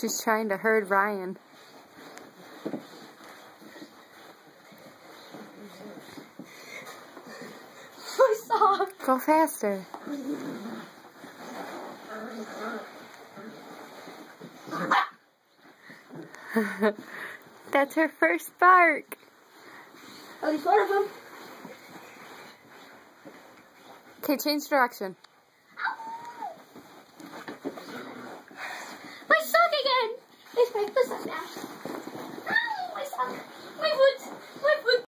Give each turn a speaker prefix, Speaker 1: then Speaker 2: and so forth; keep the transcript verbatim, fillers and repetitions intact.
Speaker 1: She's trying to herd Ryan.
Speaker 2: I saw.
Speaker 1: Go faster. That's her first bark.
Speaker 2: At least one of them.
Speaker 1: Okay, change direction.